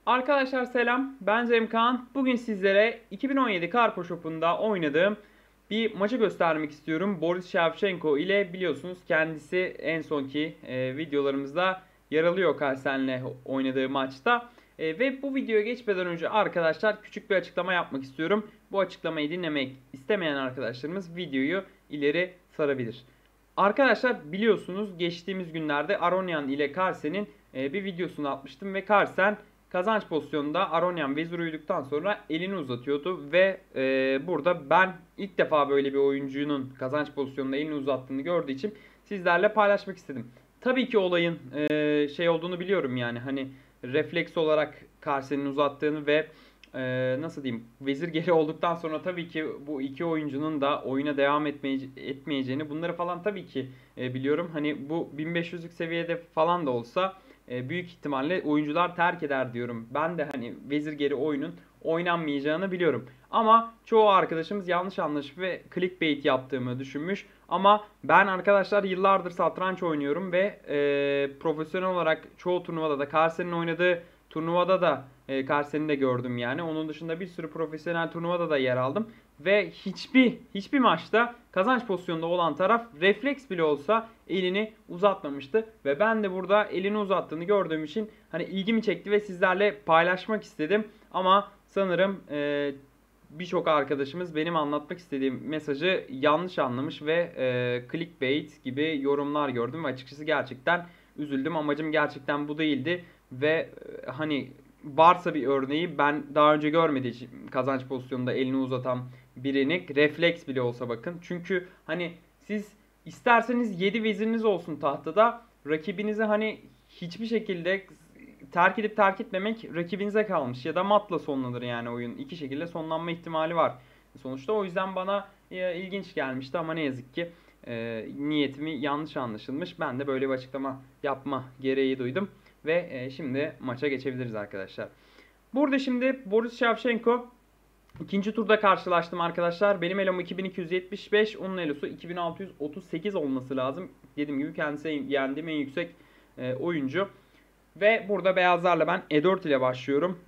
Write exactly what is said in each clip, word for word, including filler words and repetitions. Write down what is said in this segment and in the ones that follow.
Arkadaşlar selam, ben Cemkan. Bugün sizlere iki bin on yedi Karpo Shop'unda oynadığım bir maçı göstermek istiyorum. Boris Shevchenko ile biliyorsunuz kendisi en sonki e, videolarımızda yer alıyor Carlsen'le oynadığı maçta. E, ve bu videoya geçmeden önce arkadaşlar küçük bir açıklama yapmak istiyorum. Bu açıklamayı dinlemek istemeyen arkadaşlarımız videoyu ileri sarabilir. Arkadaşlar biliyorsunuz geçtiğimiz günlerde Aronian ile Carlsen'in e, bir videosunu atmıştım ve Carlsen kazanç pozisyonunda Aronian vezir uyuduktan sonra elini uzatıyordu ve e, burada ben ilk defa böyle bir oyuncunun kazanç pozisyonunda elini uzattığını gördüğü için sizlerle paylaşmak istedim. Tabii ki olayın e, şey olduğunu biliyorum, yani hani refleks olarak Carlsen'in uzattığını ve e, nasıl diyeyim, vezir geri olduktan sonra tabii ki bu iki oyuncunun da oyuna devam etmeye, etmeyeceğini, bunları falan tabii ki e, biliyorum. Hani bu bin beş yüzlük seviyede falan da olsa e, büyük ihtimalle oyuncular terk eder diyorum. Ben de hani vezir geri oyunun oynanmayacağını biliyorum. Ama çoğu arkadaşımız yanlış anlaşıp ve clickbait yaptığımı düşünmüş. Ama ben arkadaşlar yıllardır satranç oynuyorum ve e, profesyonel olarak çoğu turnuvada da Carlsen'in oynadığı turnuvada da e, Carlsen'i de gördüm yani. Onun dışında bir sürü profesyonel turnuvada da yer aldım. Ve hiçbir hiçbir maçta kazanç pozisyonunda olan taraf refleks bile olsa elini uzatmamıştı. Ve ben de burada elini uzattığını gördüğüm için hani ilgimi çekti ve sizlerle paylaşmak istedim. Ama sanırım e, birçok arkadaşımız benim anlatmak istediğim mesajı yanlış anlamış ve e, clickbait gibi yorumlar gördüm. Ve açıkçası gerçekten üzüldüm. Amacım gerçekten bu değildi. Ve e, hani varsa bir örneği, ben daha önce görmediğim kazanç pozisyonunda elini uzatan birini, refleks bile olsa bakın. Çünkü hani siz isterseniz yedi veziriniz olsun tahtada, rakibinizi hani hiçbir şekilde terk edip terk etmemek rakibinize kalmış. Ya da matla sonlanır yani oyun. İki şekilde sonlanma ihtimali var. Sonuçta o yüzden bana e, ilginç gelmişti ama ne yazık ki e, niyetimi yanlış anlaşılmış. Ben de böyle bir açıklama yapma gereği duydum. Ve e, şimdi maça geçebiliriz arkadaşlar. Burada şimdi Boris Shevchenko ikinci turda karşılaştım arkadaşlar. Benim elom iki bin iki yüz yetmiş beş, onun elosu iki bin altı yüz otuz sekiz olması lazım. Dediğim gibi kendisi yendiğim en yüksek e, oyuncu. Ve burada beyazlarla ben E dört ile başlıyorum.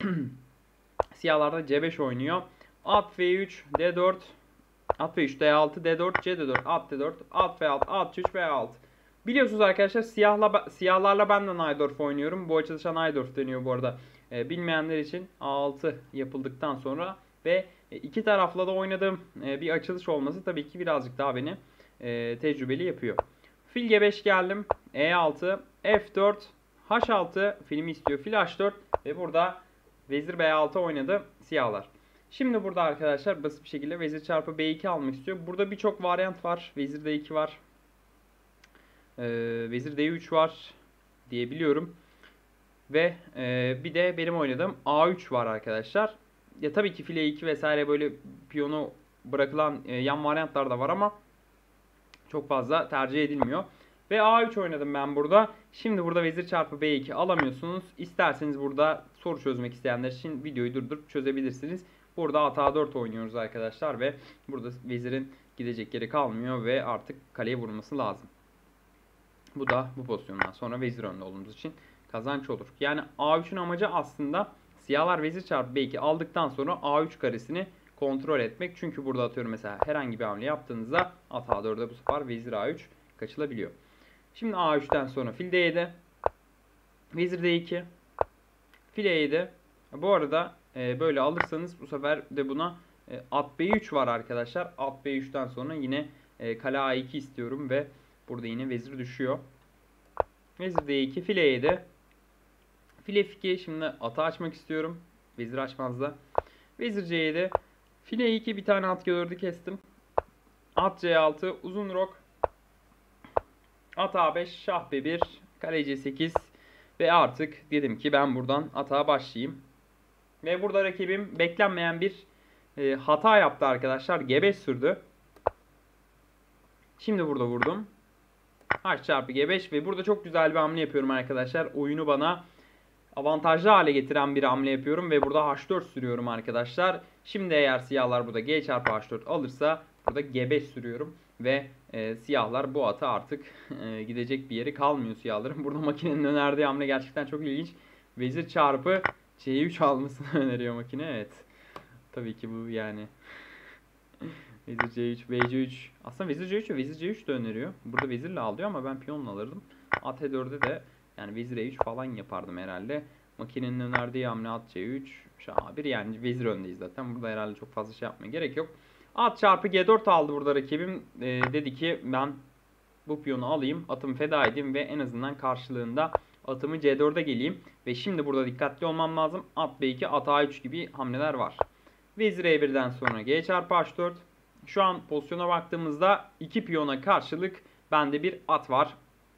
Siyahlarda C beş oynuyor. At F üç, D dört, at F üç, D altı, D dört, C D dört, at D dört, at F altı, at C üç, F altı. Biliyorsunuz arkadaşlar siyahla, siyahlarla ben de Najdorf oynuyorum. Bu açılışa Najdorf deniyor bu arada. E, bilmeyenler için A altı yapıldıktan sonra ve iki tarafla da oynadığım e, bir açılış olması tabii ki birazcık daha beni e, tecrübeli yapıyor. Fil G beş geldim. E altı, F dört, H altı filmi istiyor. Fil H dört ve burada vezir B altı oynadı siyahlar. Şimdi burada arkadaşlar basit bir şekilde vezir çarpı B iki almak istiyor. Burada birçok varyant var. Vezir D iki var. Ee, vezir D üç var diyebiliyorum. Ve e, bir de benim oynadığım A üç var arkadaşlar. Ya tabii ki file iki vesaire böyle piyonu bırakılan e, yan varyantlar da var ama çok fazla tercih edilmiyor. Ve A üç oynadım ben burada. Şimdi burada vezir çarpı B iki alamıyorsunuz. İsterseniz burada soru çözmek isteyenler için videoyu durdurup çözebilirsiniz. Burada at A dört oynuyoruz arkadaşlar ve burada vezirin gidecek yeri kalmıyor ve artık kaleye vurulması lazım. Bu da bu pozisyondan sonra vezir önde olduğumuz için kazanç olur. Yani A üçün amacı aslında siyahlar vezir çarpı B iki aldıktan sonra A üç karesini kontrol etmek. Çünkü burada atıyorum mesela herhangi bir hamle yaptığınızda at A dört'e bu sefer vezir A üç kaçılabiliyor. Şimdi A üç'ten sonra fil D yedi, vezir D iki, fil E yedi. Bu arada e, böyle alırsanız bu sefer de buna e, at B üç var arkadaşlar. At B üç'ten sonra yine e, kale A iki istiyorum ve burada yine vezir düşüyor. Vezir D iki, fil E yedi, fil F iki. Şimdi atı açmak istiyorum. Vezir açmazda. Vezir C yedi, fil E iki, bir tane at gördü kestim. At C altı, uzun rok. At A beş, şah B bir, kale C sekiz ve artık dedim ki ben buradan atağa başlayayım. Ve burada rakibim beklenmeyen bir e, hata yaptı arkadaşlar. G beş sürdü. Şimdi burada vurdum. H çarpı G beş ve burada çok güzel bir hamle yapıyorum arkadaşlar. Oyunu bana avantajlı hale getiren bir hamle yapıyorum ve burada H dört sürüyorum arkadaşlar. Şimdi eğer siyahlar burada G çarpı H dört alırsa burada G beş sürüyorum ve e, siyahlar bu atı artık e, gidecek bir yeri kalmıyor siyahların. Burada makinenin önerdiği hamle gerçekten çok ilginç. Vezir çarpı C üç almasını öneriyor makine. Evet. Tabii ki bu yani. Vezir C üç, B C üç. Aslında Vezir C üç ve Vezir C üç de öneriyor. Burada vezirle alıyor ama ben piyonla alırdım. At E dörde de yani Vezir E üç falan yapardım herhalde. Makinenin önerdiği hamle at C üç. Şah bir, yani vezir öndeyiz zaten. Burada herhalde çok fazla şey yapmaya gerek yok. At çarpı G dört aldı burada rakibim. Ee, dedi ki ben bu piyonu alayım, atımı feda edeyim ve en azından karşılığında atımı C dörde geleyim. Ve şimdi burada dikkatli olmam lazım. At B iki, at A üç gibi hamleler var. Vezir E birden sonra G çarpı H dört. Şu an pozisyona baktığımızda iki piyona karşılık bende bir at var.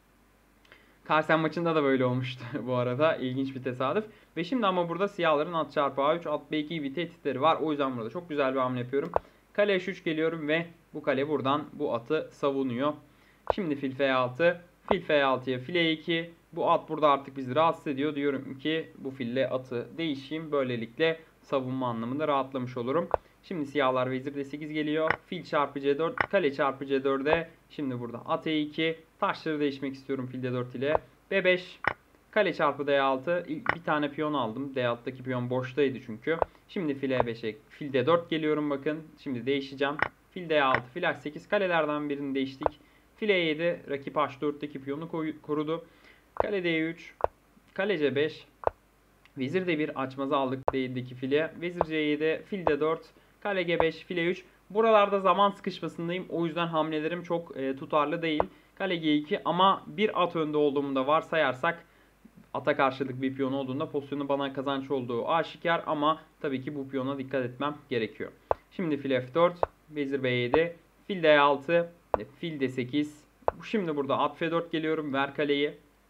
Carlsen maçında da böyle olmuştu bu arada. İlginç bir tesadüf. Ve şimdi ama burada siyahların at çarpı A üç, at B iki gibi tehditleri var. O yüzden burada çok güzel bir hamle yapıyorum. Kale H üç geliyorum ve bu kale buradan bu atı savunuyor. Şimdi fil F altı. Fil F altıya fil E iki. Bu at burada artık bizi rahatsız ediyor. Diyorum ki bu fille atı değişeyim. Böylelikle savunma anlamında rahatlamış olurum. Şimdi siyahlar vezir D sekiz geliyor. Fil çarpı C dört. Kale çarpı C dörde. Şimdi burada at E iki. Taşları değişmek istiyorum fil D dört ile. B beş. Kale çarpı D altı. Bir tane piyon aldım. D altıdaki piyon boştaydı çünkü. Şimdi fil E beşe. Fil D dört geliyorum bakın. Şimdi değişeceğim. Fil D altı. Fil H sekiz. Kalelerden birini değiştik. Fil E yedi. Rakip H dörtteki piyonu korudu. Kale D üç. Kale C beş. Vezir D bir. Açmazı aldık D'deki file. Vezir C yedi. Fil D dört. Kale G beş. File üç. Buralarda zaman sıkışmasındayım. O yüzden hamlelerim çok e, tutarlı değil. Kale G iki ama bir at önde olduğumu da varsayarsak ata karşılık bir piyon olduğunda pozisyonu bana kazanç olduğu aşikar ama tabii ki bu piyona dikkat etmem gerekiyor. Şimdi fil F dört, vezir B yedi, fil D altı, fil D sekiz. Şimdi burada at F dört geliyorum, ver kaleyi.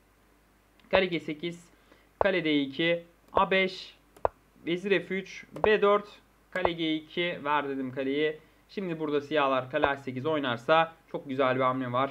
Kale G sekiz, kale D iki, A beş, vezir F üç, B dört, kale G iki, ver dedim kaleyi. Şimdi burada siyahlar kale H sekiz oynarsa çok güzel bir hamle var.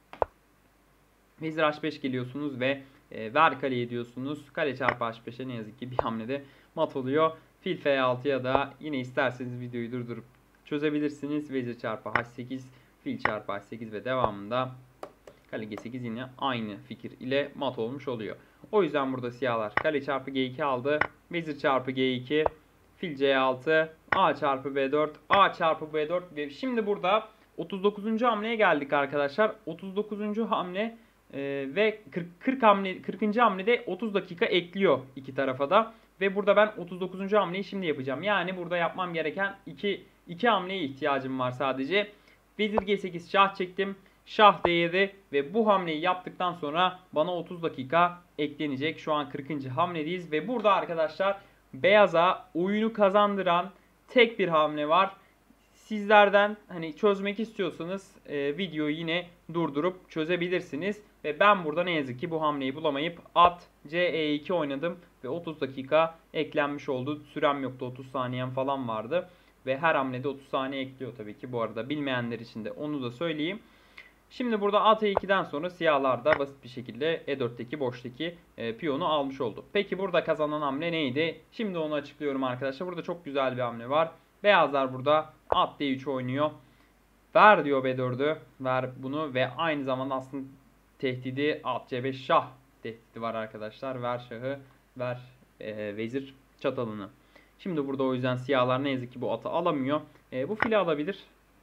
Vezir H beş geliyorsunuz ve e, ver kaleyi diyorsunuz. Kale çarpı H beşe ne yazık ki bir hamlede mat oluyor. Fil F altıya da yine isterseniz videoyu durdurup çözebilirsiniz. Vezir çarpı H sekiz, fil çarpı H sekiz ve devamında kale G sekiz yine aynı fikir ile mat olmuş oluyor. O yüzden burada siyahlar kale çarpı G iki aldı. Vezir çarpı G iki, fil C altı, A çarpı B dört, A çarpı B dört ve şimdi burada otuz dokuzuncu hamleye geldik arkadaşlar. otuz dokuzuncu hamle Ee, ve kırk, kırk hamle, kırkıncı hamlede otuz dakika ekliyor iki tarafa da. Ve burada ben otuz dokuzuncu hamleyi şimdi yapacağım. Yani burada yapmam gereken iki, iki hamleye ihtiyacım var sadece. Vezir G sekiz şah çektim. Şah D yedi ve bu hamleyi yaptıktan sonra bana otuz dakika eklenecek. Şu an kırkıncı hamledeyiz ve burada arkadaşlar beyaza oyunu kazandıran tek bir hamle var. Sizlerden hani çözmek istiyorsanız e, videoyu yine durdurup çözebilirsiniz. Ve ben burada ne yazık ki bu hamleyi bulamayıp at C E iki oynadım ve otuz dakika eklenmiş oldu. Sürem yoktu, otuz saniyem falan vardı. Ve her hamlede otuz saniye ekliyor tabii ki bu arada. Bilmeyenler için de onu da söyleyeyim. Şimdi burada at E iki'den sonra siyahlar da basit bir şekilde E dörtteki boştaki e, piyonu almış oldu. Peki burada kazanan hamle neydi? Şimdi onu açıklıyorum arkadaşlar. Burada çok güzel bir hamle var. Beyazlar burada at D üç oynuyor. Ver diyor B dördü. Ver bunu ve aynı zamanda aslında tehdidi at C beş şah tehdidi var arkadaşlar. Ver şahı, ver e, vezir çatalını. Şimdi burada o yüzden siyahlar ne yazık ki bu atı alamıyor. E, bu fili alabilir.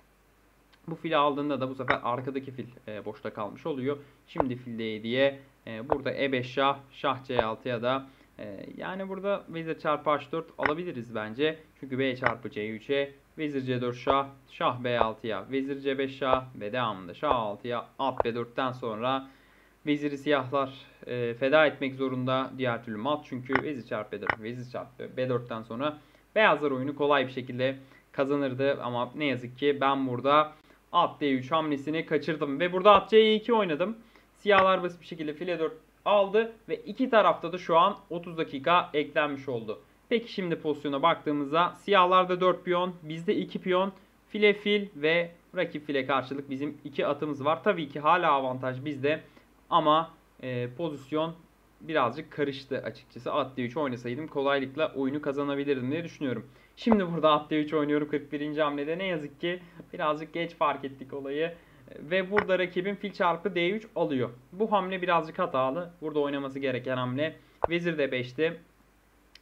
Bu fili aldığında da bu sefer arkadaki fil e, boşta kalmış oluyor. Şimdi fil D yedi'ye e, burada E beş şah, şah C altı ya da e, yani burada vezir çarpı H dört alabiliriz bence. Çünkü B çarpı C üç'e, vezir C dört şah, şah B altı'ya, vezir C beş şah ve devamında şah altı'ya, at B dört'ten sonra veziri siyahlar e, feda etmek zorunda. Diğer türlü mat çünkü vezir çarpı B dört, vezir çarpı B dört'ten sonra beyazlar oyunu kolay bir şekilde kazanırdı. Ama ne yazık ki ben burada at D üç hamlesini kaçırdım ve burada at C iki oynadım. Siyahlar basit bir şekilde file dört aldı ve iki tarafta da şu an otuz dakika eklenmiş oldu. Peki şimdi pozisyona baktığımızda siyahlarda dört piyon, bizde iki piyon, file fil ve rakip file karşılık bizim iki atımız var. Tabii ki hala avantaj bizde ama e, pozisyon birazcık karıştı açıkçası. At D üç oynasaydım kolaylıkla oyunu kazanabilirdim diye düşünüyorum. Şimdi burada at D üç oynuyorum kırk birinci hamlede. Ne yazık ki birazcık geç fark ettik olayı. Ve burada rakibin fil çarpı D üç alıyor. Bu hamle birazcık hatalı. Burada oynaması gereken hamle vezir D beş'ti.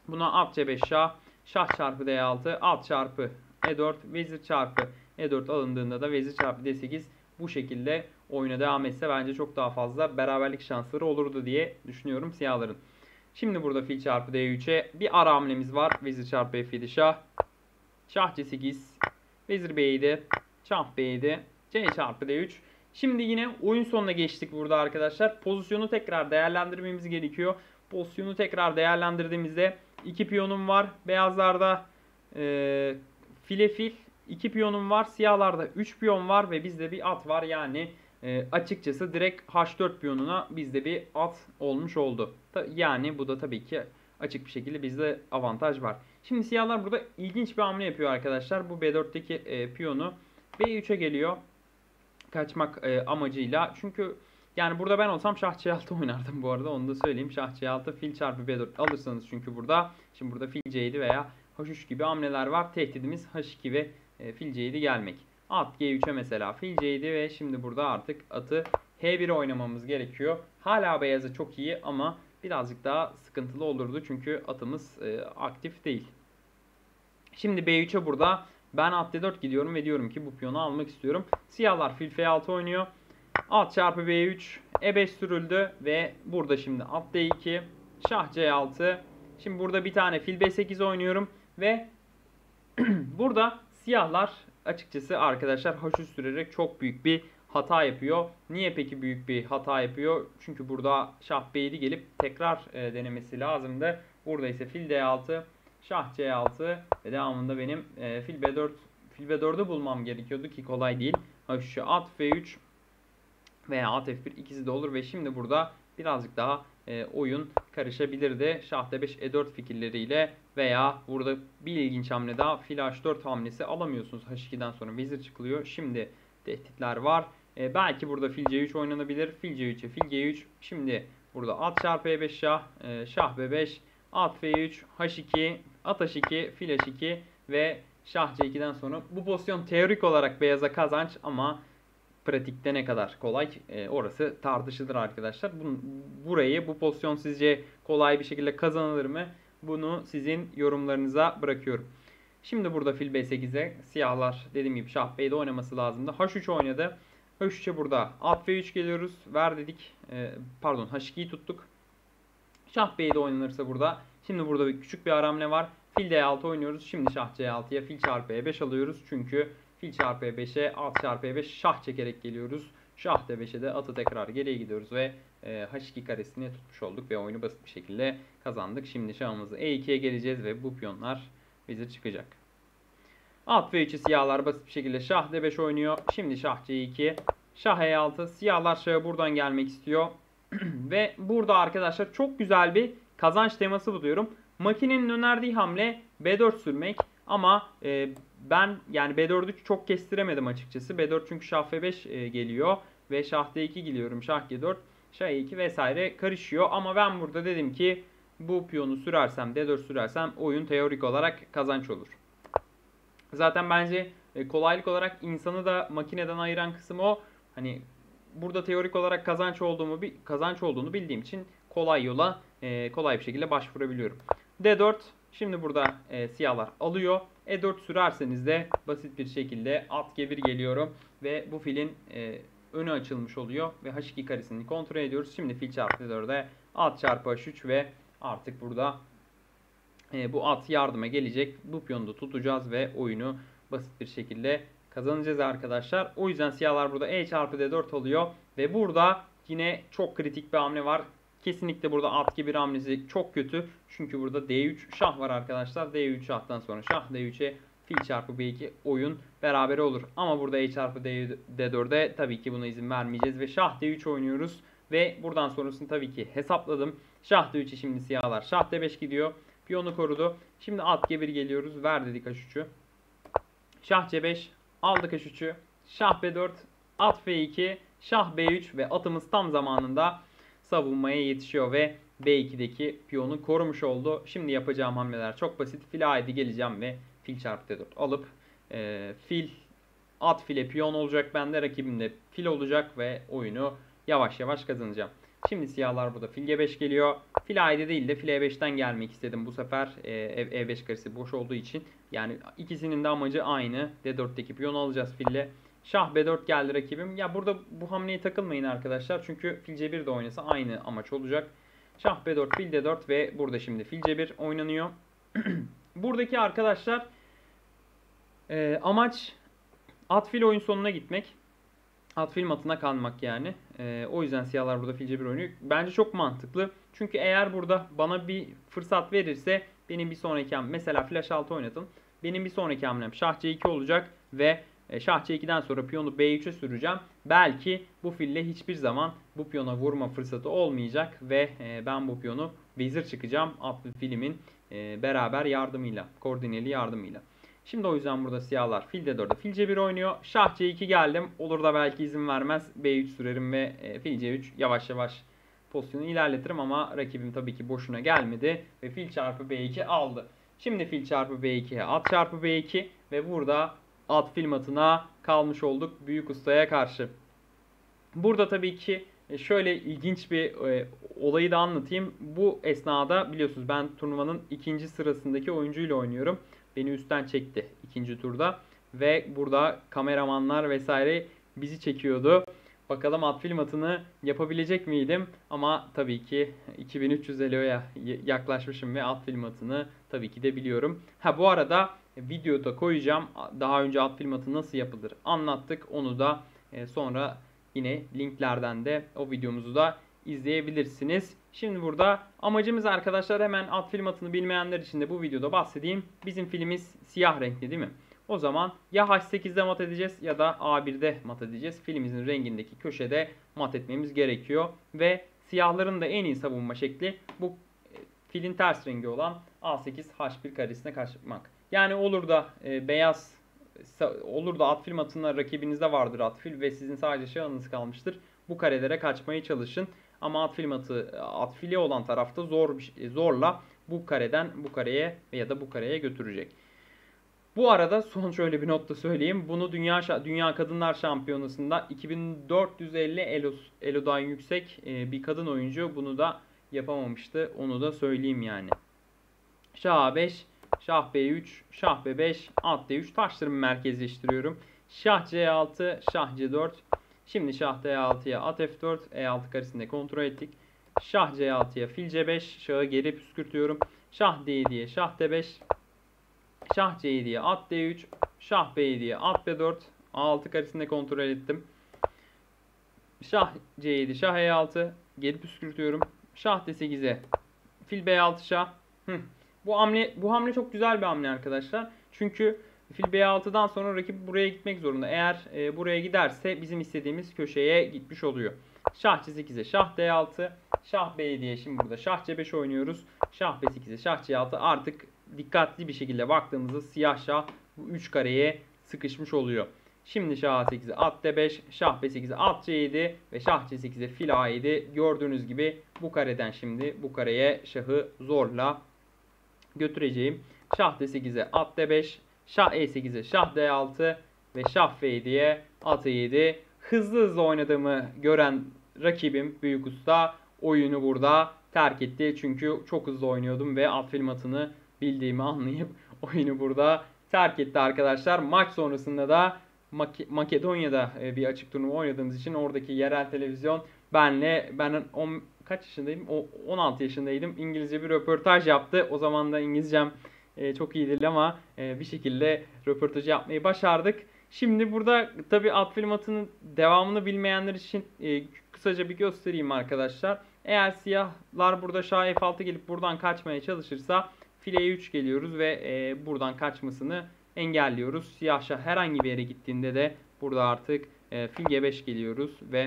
Buna at C beş şah, şah çarpı D altı, at çarpı E dört, vezir çarpı E dört alındığında da vezir çarpı D sekiz bu şekilde oyuna devam etse bence çok daha fazla beraberlik şansları olurdu diye düşünüyorum siyahların. Şimdi burada fil çarpı D üç'e bir ara hamlemiz var. Vezir çarpı F yedi şah, şah C sekiz, vezir B yedi, şah B yedi, C çarpı D üç. Şimdi yine oyun sonuna geçtik burada arkadaşlar. Pozisyonu tekrar değerlendirmemiz gerekiyor. Pozisyonu tekrar değerlendirdiğimizde iki piyonum var. Beyazlarda e, file fil iki piyonum var. Siyahlarda üç piyon var ve bizde bir at var. Yani e, açıkçası direkt H dört piyonuna bizde bir at olmuş oldu. Yani bu da tabii ki açık bir şekilde bizde avantaj var. Şimdi siyahlar burada ilginç bir hamle yapıyor arkadaşlar. Bu B dört'teki e, piyonu B üç'e geliyor. Kaçmak e, amacıyla. Çünkü yani burada ben olsam şah C altı oynardım bu arada. Onu da söyleyeyim. Şah C altı, fil çarpı B dört alırsanız çünkü burada. Şimdi burada fil C yedi veya H üç gibi hamleler var. Tehdidimiz H iki ve e, fil C yedi gelmek. At G üç'e mesela fil C yedi ve şimdi burada artık atı H bir'e oynamamız gerekiyor. Hala beyazı çok iyi ama birazcık daha sıkıntılı olurdu. Çünkü atımız e, aktif değil. Şimdi B üç'e burada ben at D dört gidiyorum ve diyorum ki bu piyonu almak istiyorum. Siyahlar fil F altı oynuyor. At çarpı B üç, E beş sürüldü ve burada şimdi at D iki, şah C altı. Şimdi burada bir tane fil B sekiz oynuyorum ve burada siyahlar açıkçası arkadaşlar H üç sürerek çok büyük bir hata yapıyor. Niye peki büyük bir hata yapıyor? Çünkü burada şah B yedi gelip tekrar e, denemesi lazımdı. Burada ise fil D altı, şah C altı ve devamında benim e, fil B dört, fil B dört'ü bulmam gerekiyordu ki kolay değil. H üç'e at F üç veya at F bir ikisi de olur ve şimdi burada birazcık daha e, oyun karışabilirdi. Şah D beş E dört fikirleriyle veya burada bir ilginç hamle daha fil H dört hamlesi alamıyorsunuz. H ikiden sonra vezir çıkılıyor. Şimdi tehditler var. E, belki burada fil C üç oynanabilir. Fil C üç'e fil G üç. Şimdi burada at çarpı E beş şah, e, şah B beş, at F üç, H iki, at H iki, fil H iki ve şah C iki'den sonra bu pozisyon teorik olarak beyaza kazanç ama pratikte ne kadar kolay e, orası tartışılır arkadaşlar. Bu, burayı bu pozisyon sizce kolay bir şekilde kazanılır mı? Bunu sizin yorumlarınıza bırakıyorum. Şimdi burada fil B sekize siyahlar dediğim gibi şah B'de oynaması lazımdı. H üç oynadı. H üç'e burada at F üç geliyoruz. Ver dedik. E, pardon H iki'yi tuttuk. Şah B'de oynanırsa burada. Şimdi burada bir küçük bir hamle var. Fil D altı oynuyoruz. Şimdi şah C altı'ya fil çarpı E beş alıyoruz. Çünkü fil çarpı E beş'e at çarpı E beş şah çekerek geliyoruz. Şah D beş'e de atı tekrar geriye gidiyoruz ve e, H iki karesini tutmuş olduk ve oyunu basit bir şekilde kazandık. Şimdi şahımızı E iki'ye geleceğiz ve bu piyonlar vezir çıkacak. At F üç'ü siyahlar basit bir şekilde şah D beş oynuyor. Şimdi şah C iki, şah E altı. Siyahlar şahı buradan gelmek istiyor. Ve burada arkadaşlar çok güzel bir kazanç teması buluyorum. Makinenin önerdiği hamle B dört sürmek. Ama e, ben yani B dört'ü çok kestiremedim açıkçası. B dört çünkü şah F beş e, geliyor. Ve şah D iki geliyorum. Şah G dört, şah E iki vesaire karışıyor. Ama ben burada dedim ki bu piyonu sürersem, D dört sürersem oyun teorik olarak kazanç olur. Zaten bence e, kolaylık olarak insanı da makineden ayıran kısım o. Hani burada teorik olarak kazanç olduğumu kazanç olduğunu bildiğim için kolay yola e, kolay bir şekilde başvurabiliyorum. D dört şimdi burada e, siyahlar alıyor. E dört sürerseniz de basit bir şekilde at G bir geliyorum ve bu filin e, önü açılmış oluyor ve H iki karesini kontrol ediyoruz. Şimdi fil çarpı D dört'e at çarpı H üç ve artık burada e, bu at yardıma gelecek. Bu piyonu da tutacağız ve oyunu basit bir şekilde kazanacağız arkadaşlar. O yüzden siyahlar burada E çarpı D dört alıyor. Ve burada yine çok kritik bir hamle var. Kesinlikle burada at gibi bir hamlesi çok kötü. Çünkü burada D üç şah var arkadaşlar. D üç şahtan sonra şah D üç'e fil çarpı B iki oyun beraber olur. Ama burada E çarpı D dört'e tabii ki buna izin vermeyeceğiz. Ve şah D üç oynuyoruz. Ve buradan sonrasını tabii ki hesapladım. Şah D üç'e şimdi siyahlar şah D beş gidiyor. Piyonu korudu. Şimdi at G bir geliyoruz. Ver dedik H üç'ü. Şah C beş. Aldık H üç'ü. Şah B dört. At F iki. Şah B üç ve atımız tam zamanında savunmaya yetişiyor ve B iki'deki piyonu korumuş oldu. Şimdi yapacağım hamleler çok basit. Fil A yedi geleceğim ve fil çarpı D dört alıp e, fil at file piyon olacak. Bende rakibimde fil olacak ve oyunu yavaş yavaş kazanacağım. Şimdi siyahlar burada fil G beş geliyor. Fil A yedi değil de fil E beşten gelmek istedim bu sefer. E, E beş karesi boş olduğu için. Yani ikisinin de amacı aynı. D dörtteki piyonu alacağız fille. Şah B dört geldi rakibim. Ya burada bu hamleye takılmayın arkadaşlar. Çünkü fil C bir de oynasa aynı amaç olacak. Şah B dört, fil D dört ve burada şimdi fil C bir oynanıyor. Buradaki arkadaşlar e, amaç at fil oyun sonuna gitmek. At fil matına kalmak yani. E, o yüzden siyahlar burada fil C bir oynuyor. Bence çok mantıklı. Çünkü eğer burada bana bir fırsat verirse benim bir sonraki hamlem, mesela flash altı oynatın. Benim bir sonraki hamlem şah C iki olacak ve şah C ikiden sonra piyonu B üçe süreceğim. Belki bu fille hiçbir zaman bu piyona vurma fırsatı olmayacak ve ben bu piyonu vezir çıkacağım atlı filimin beraber yardımıyla, koordineli yardımıyla. Şimdi o yüzden burada siyahlar fil D dörtte fil C bir oynuyor. Şah C iki geldim. Olur da belki izin vermez. B üç sürerim ve fil C üç yavaş yavaş pozisyonu ilerletirim ama rakibim tabii ki boşuna gelmedi ve fil çarpı B iki aldı. Şimdi fil çarpı B ikiye at çarpı B iki ve burada at fil matına kalmış olduk büyük ustaya karşı. Burada tabii ki şöyle ilginç bir e, olayı da anlatayım. Bu esnada biliyorsunuz ben turnuvanın ikinci sırasındaki oyuncuyla oynuyorum. Beni üstten çekti ikinci turda ve burada kameramanlar vesaire bizi çekiyordu. Bakalım at fil matını yapabilecek miydim? Ama tabii ki iki bin üç yüz eloya yaklaşmışım ve at fil matını tabii ki de biliyorum. Ha bu arada videoda koyacağım. Daha önce at fil matı nasıl yapılır anlattık. Onu da sonra yine linklerden de o videomuzu da izleyebilirsiniz. Şimdi burada amacımız arkadaşlar hemen at fil matını bilmeyenler için de bu videoda bahsedeyim. Bizim filimiz siyah renkli değil mi? O zaman ya H sekizde mat edeceğiz ya da A birde mat edeceğiz. Filimizin rengindeki köşede mat etmemiz gerekiyor. Ve siyahların da en iyi savunma şekli bu filin ters rengi olan A sekiz H bir karesine kaçmak. Yani olur da e, beyaz olur da at fil matında rakibinizde vardır at fil ve sizin sadece şahınız kalmıştır. Bu karelere kaçmaya çalışın. Ama at fil matı, at fili olan tarafta zor zorla bu kareden bu kareye ya da bu kareye götürecek. Bu arada son şöyle bir not da söyleyeyim. Bunu Dünya Dünya Kadınlar Şampiyonası'nda iki bin dört yüz elli elo, elodan yüksek bir kadın oyuncu bunu da yapamamıştı. Onu da söyleyeyim yani. Şah A beş, Şah B üç, Şah B beş, at D üç taşlarımı merkezleştiriyorum. Şah C altı, Şah C dört. Şimdi Şah D altıya at F dört, E altı karesinde kontrol ettik. Şah C altıya fil C beş, Şahı geri püskürtüyorum. Şah D yediye Şah D beş, Şah C yediye at D üç, Şah B yediye at B dört, A altı karesinde kontrol ettim. Şah C yedi, Şah E altı geri püskürtüyorum. Şah D sekize fil B altı Şah. Hı. Bu hamle bu hamle çok güzel bir hamle arkadaşlar. Çünkü fil B altıdan sonra rakip buraya gitmek zorunda. Eğer e, buraya giderse bizim istediğimiz köşeye gitmiş oluyor. Şah C sekize Şah D altı, Şah B yediye şimdi burada Şah C beş oynuyoruz. Şah B sekize Şah C altı artık dikkatli bir şekilde baktığımızda siyah şah bu üç kareye sıkışmış oluyor. Şimdi Şah A sekize at D beş, Şah B sekize at C yedi ve Şah C sekize fil A yedi. Gördüğünüz gibi bu kareden şimdi bu kareye şahı zorla götüreceğim. Şah D sekize at D beş, Şah E sekize Şah D altı ve Şah F yediye at E yedi. Hızlı hızlı oynadığımı gören rakibim büyük usta oyunu burada terk etti. Çünkü çok hızlı oynuyordum ve at fil matını bildiğimi anlayıp oyunu burada terk etti arkadaşlar. Maç sonrasında da Mak- Makedonya'da bir açık turnuva oynadığımız için oradaki yerel televizyon benle ben on, kaç yaşındaydım? O, on altı yaşındaydım. İngilizce bir röportaj yaptı. O zaman da İngilizcem e, çok iyi değil ama e, bir şekilde röportajı yapmayı başardık. Şimdi burada tabi at fil matının devamını bilmeyenler için e, kısaca bir göstereyim arkadaşlar. Eğer siyahlar burada Şah F altı gelip buradan kaçmaya çalışırsa fil E üç geliyoruz ve e, buradan kaçmasını engelliyoruz. Siyah şah herhangi bir yere gittiğinde de burada artık e, fil G beş geliyoruz ve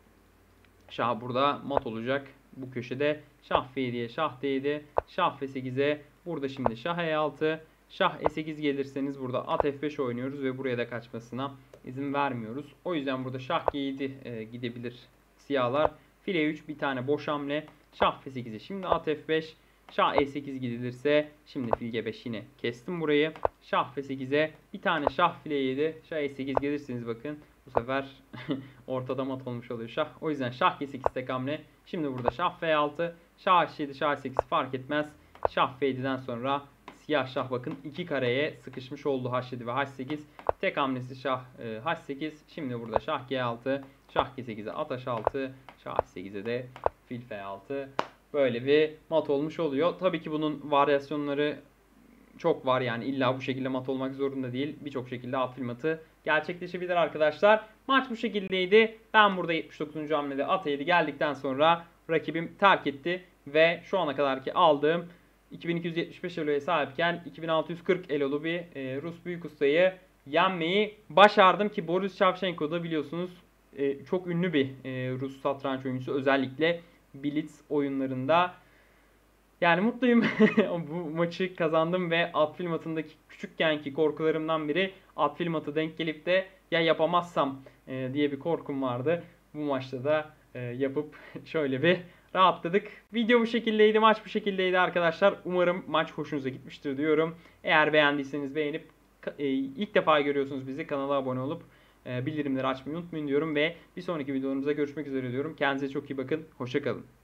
şah burada mat olacak. Bu köşede Şah F yediye Şah D yedi, Şah F sekize burada şimdi Şah E altı, Şah E sekiz gelirseniz burada at F beş oynuyoruz ve buraya da kaçmasına izin vermiyoruz. O yüzden burada Şah G yedi e, gidebilir siyahlar. Fil E üç bir tane boş hamle. Şah F sekize şimdi at F beş. Şah E sekiz gidilirse şimdi fil G beş yine kestim burayı. Şah F sekize bir tane Şah fil E yedi. Şah E sekiz gelirseniz bakın bu sefer ortada mat olmuş oluyor Şah. O yüzden Şah G sekiz tek hamle. Şimdi burada şah F altı, şah H yedi, şah H sekiz fark etmez. Şah F yedi'den sonra siyah şah bakın iki kareye sıkışmış oldu H yedi ve H sekiz. Tek hamlesi şah e, H sekiz. Şimdi burada şah G altı, şah G sekize at H altı, şah H sekize de fil F altı. Böyle bir mat olmuş oluyor. Tabii ki bunun varyasyonları çok var, yani illa bu şekilde mat olmak zorunda değil. Birçok şekilde at fil matı gerçekleşebilir arkadaşlar. Maç bu şekildeydi. Ben burada yetmiş dokuzuncu hamlede at yedi geldikten sonra rakibim terk etti ve şu ana kadarki aldığım iki bin iki yüz yetmiş beş eloya sahipken iki bin altı yüz kırk elolu bir e, Rus büyük ustayı yenmeyi başardım ki Boris Shevchenko da biliyorsunuz e, çok ünlü bir e, Rus satranç oyuncusu, özellikle Blitz oyunlarında. Yani mutluyum. Bu maçı kazandım ve at fil matındaki küçükkenki korkularımdan biri at fil matı denk gelip de ya yapamazsam e, diye bir korkum vardı. Bu maçta da e, yapıp şöyle bir rahatladık. Video bu şekildeydi, maç bu şekildeydi arkadaşlar. Umarım maç hoşunuza gitmiştir diyorum. Eğer beğendiyseniz beğenip e, ilk defa görüyorsunuz bizi, kanala abone olup e, bildirimleri açmayı unutmayın diyorum ve bir sonraki videolarımızda görüşmek üzere diyorum. Kendinize çok iyi bakın. Hoşça kalın.